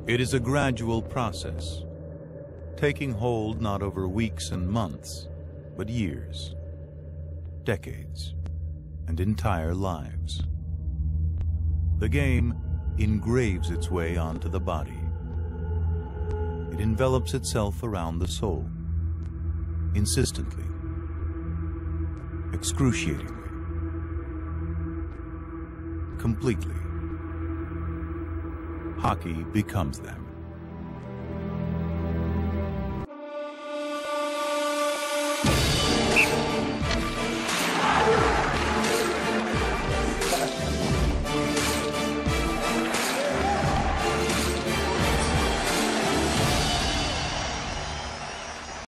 It is a gradual process, taking hold not over weeks and months, but years, decades, and entire lives. The game engraves its way onto the body. It envelops itself around the soul, insistently, excruciatingly, completely. Hockey becomes them.